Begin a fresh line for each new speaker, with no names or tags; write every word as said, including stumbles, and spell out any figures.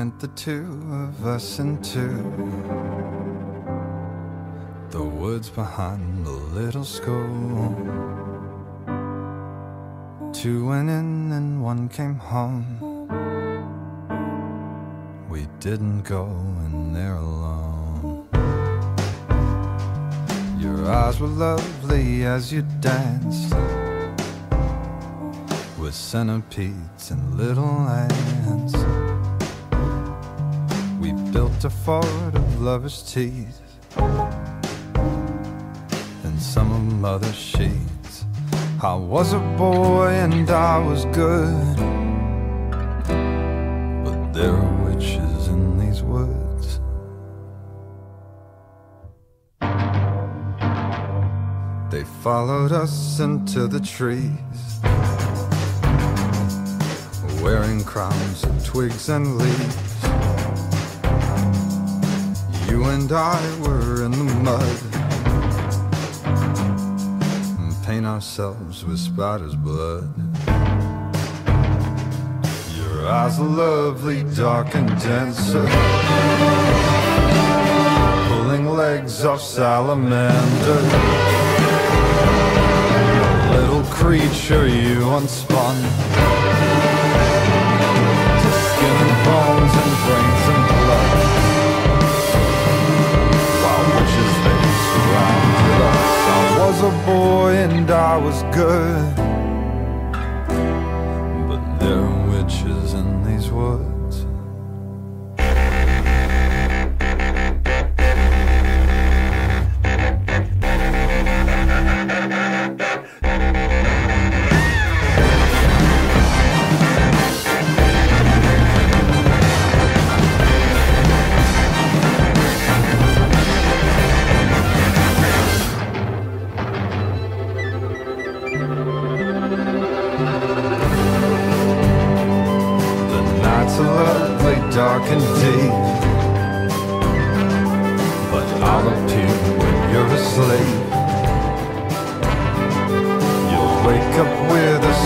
went the two of us into the woods behind the little school. Two went in and one came home. We didn't go in there alone. Your eyes were lovely as you danced with centipedes and little ants. We built a fort of lovers' teeth and some of mother's sheets. I was a boy and I was good, but there are witches in these woods. They followed us into the trees, wearing crowns of twigs and leaves. You and I were in the mud, paint ourselves with spider's blood. Your eyes are lovely, dark and denser, pulling legs off salamander. Little creature you unspun to skin and bones and brains and blood, while witches they surrounded us. I was a boy and I was good, but there are witches in these woods. Dark and deep, but I'll appear when you're asleep. You'll wake up with a